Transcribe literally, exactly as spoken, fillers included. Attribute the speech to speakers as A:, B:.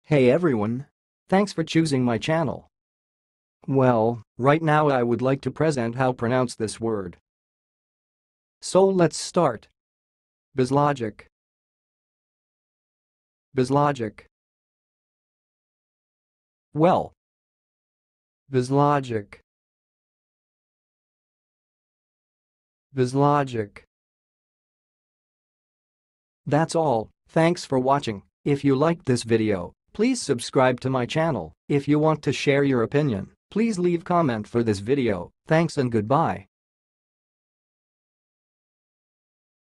A: Hey everyone! Thanks for choosing my channel. Well, right now I would like to present how pronounce this word. So let's start. Buslogic. Buslogic. Well. Buslogic. Buslogic. That's all, thanks for watching. If you liked this video, please subscribe to my channel. If you want to share your opinion, please leave comment for this video. Thanks and goodbye.